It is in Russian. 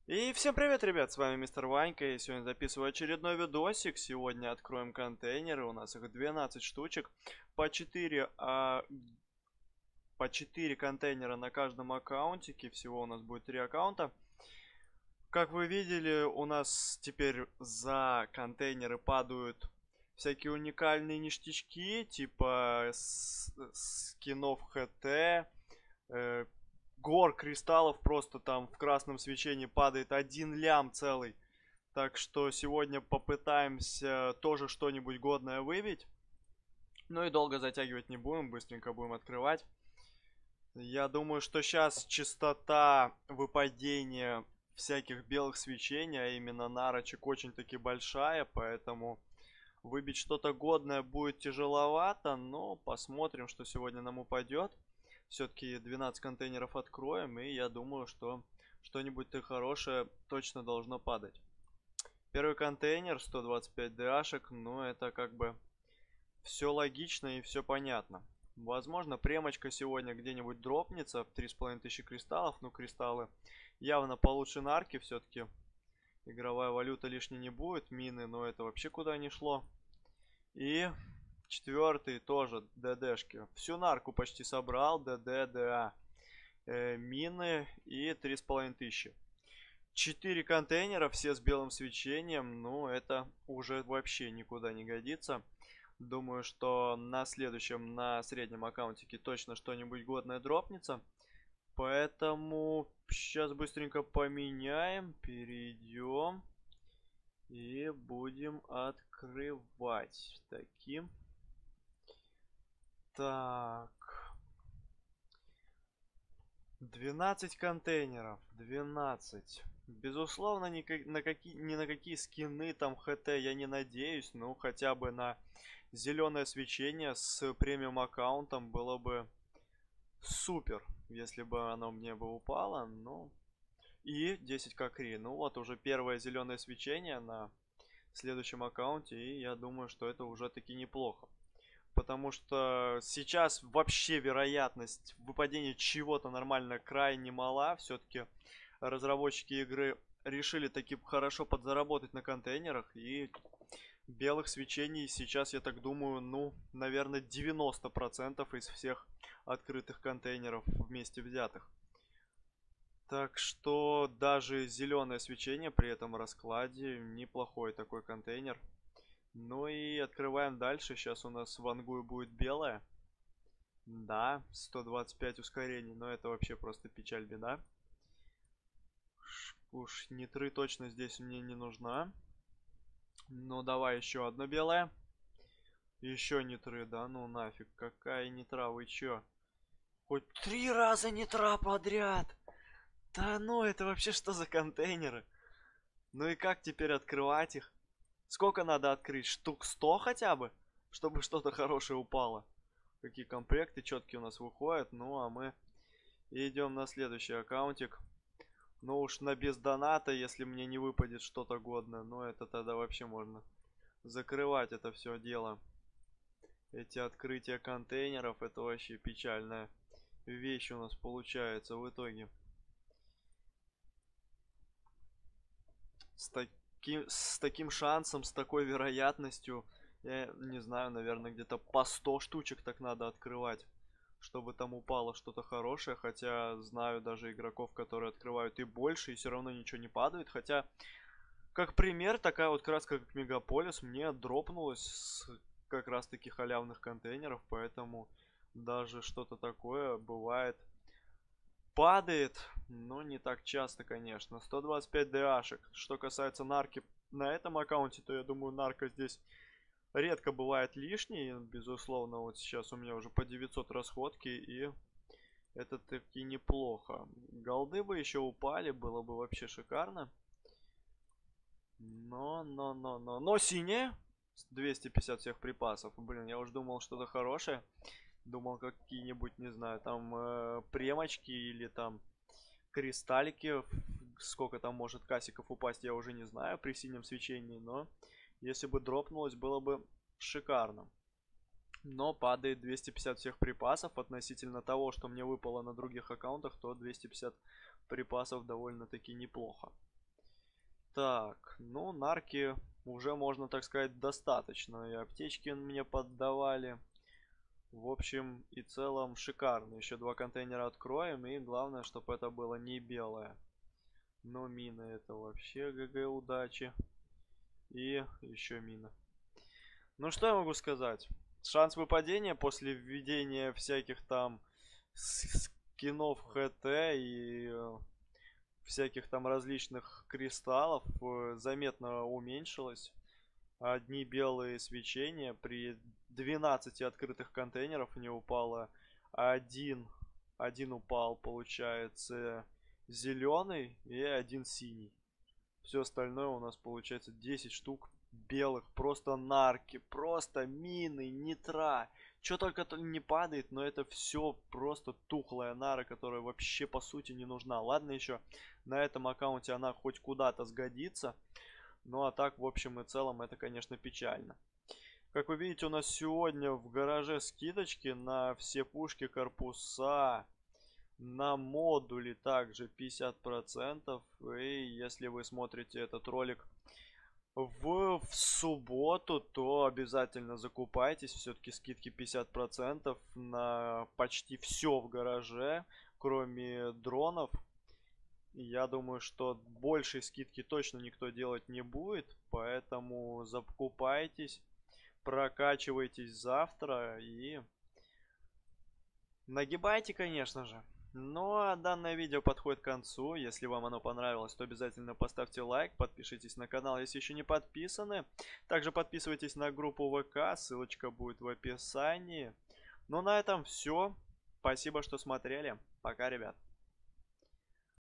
И всем привет, ребят, с вами Мистер Ванька, и сегодня записываю очередной видосик. Сегодня откроем контейнеры, у нас их 12 штучек, по 4, по 4 контейнера на каждом аккаунтике, всего у нас будет 3 аккаунта. Как вы видели, у нас теперь за контейнеры падают всякие уникальные ништячки, типа скинов ХТ, э, гор кристаллов просто там в красном свечении падает 1 лям целый. Так что сегодня попытаемся тоже что-нибудь годное выбить. Ну и долго затягивать не будем, быстренько будем открывать. Я думаю, что сейчас частота выпадения всяких белых свечений, а именно нарочек, очень-таки большая, поэтому выбить что-то годное будет тяжеловато, но посмотрим, что сегодня нам упадет. Все-таки 12 контейнеров откроем, и я думаю, что что-нибудь-то хорошее точно должно падать. Первый контейнер, 125 ДАшек, ну это как бы все логично и все понятно. Возможно, премочка сегодня где-нибудь дропнется, 3500 кристаллов, ну кристаллы явно получше нарки, все-таки игровая валюта лишней не будет, мины, но это вообще куда ни шло. И четвертый тоже ДДшки. Всю нарку почти собрал, ДД, ДА. Мины и 3500. 4 контейнера, все с белым свечением. Ну, это уже вообще никуда не годится. Думаю, что на следующем, на среднем аккаунтике точно что-нибудь годное дропнется. Поэтому сейчас быстренько поменяем, перейдем и будем открывать таким. Так. 12 контейнеров. 12. Безусловно, ни на какие скины там ХТ я не надеюсь. Ну, хотя бы на зеленое свечение с премиум аккаунтом было бы супер, если бы оно мне бы упало. Ну, и 10 кокри. Ну, вот уже первое зеленое свечение на следующем аккаунте. И я думаю, что это уже таки неплохо. Потому что сейчас вообще вероятность выпадения чего-то нормально крайне мала. Все-таки разработчики игры решили таки хорошо подзаработать на контейнерах. И белых свечений сейчас, я так думаю, ну, наверное, 90% из всех открытых контейнеров вместе взятых. Так что даже зеленое свечение при этом раскладе неплохой такой контейнер. Ну и открываем дальше. Сейчас у нас в ангую будет белая. Да, 125 ускорений, но это вообще просто печаль, беда. Уж нитры точно здесь мне не нужна. Ну давай еще одно белое. Еще нитры, да ну нафиг. Какая нитра, вы чё? Хоть 3 раза нитра подряд. Да ну это вообще что за контейнеры? Ну и как теперь открывать их? Сколько надо открыть? Штук 100 хотя бы? Чтобы что-то хорошее упало. Какие комплекты четкие у нас выходят. Ну, а мы идем на следующий аккаунтик. Ну уж на без доната, если мне не выпадет что-то годное. Ну, это тогда вообще можно закрывать это все дело. Эти открытия контейнеров, это вообще печальная вещь у нас получается в итоге. С таким шансом, с такой вероятностью, я не знаю, наверное, где-то по 100 штучек так надо открывать, чтобы там упало что-то хорошее. Хотя знаю даже игроков, которые открывают и больше, и все равно ничего не падает. Хотя, как пример, такая вот краска, как Мегаполис, мне дропнулась с как раз таки халявных контейнеров, поэтому даже что-то такое бывает. Падает, но не так часто, конечно. 125 ДАшек. Что касается нарки на этом аккаунте, то я думаю, нарка здесь редко бывает лишней. Безусловно, вот сейчас у меня уже по 900 расходки, и это таки неплохо. Голды бы еще упали, было бы вообще шикарно. Но синяя. 250 всех припасов. Блин, я уже думал что-то хорошее. Думал какие-нибудь, не знаю, там премочки или там кристаллики. Сколько там может касиков упасть, я уже не знаю при синем свечении. Но если бы дропнулось, было бы шикарно. Но падает 250 всех припасов относительно того, что мне выпало на других аккаунтах, то 250 припасов довольно-таки неплохо. Так, ну, нарки уже, можно так сказать, достаточно. И аптечки мне поддавали. В общем и целом шикарно. Еще два контейнера откроем. И главное, чтобы это было не белое. Но мины это вообще ГГ удачи. И еще мина. Ну что я могу сказать? Шанс выпадения после введения всяких там скинов ХТ и всяких там различных кристаллов заметно уменьшилось. Одни белые свечения при 12 открытых контейнеров не упало. Один, один упал, получается, зеленый и один синий. Все остальное у нас получается 10 штук белых. Просто нарки, просто мины, нитра. Что только не падает, но это все просто тухлая нара, которая вообще по сути не нужна. Ладно еще, на этом аккаунте она хоть куда-то сгодится. Ну а так, в общем и целом, это, конечно, печально. Как вы видите, у нас сегодня в гараже скидочки на все пушки, корпуса, на модули также 50%. И если вы смотрите этот ролик в субботу, то обязательно закупайтесь. Все-таки скидки 50% на почти все в гараже, кроме дронов. Я думаю, что большей скидки точно никто делать не будет, поэтому закупайтесь, прокачивайтесь завтра и нагибайте, конечно же. Ну а данное видео подходит к концу. Если вам оно понравилось, то обязательно поставьте лайк, подпишитесь на канал, если еще не подписаны. Также подписывайтесь на группу ВК, ссылочка будет в описании. Ну на этом все. Спасибо, что смотрели. Пока, ребят.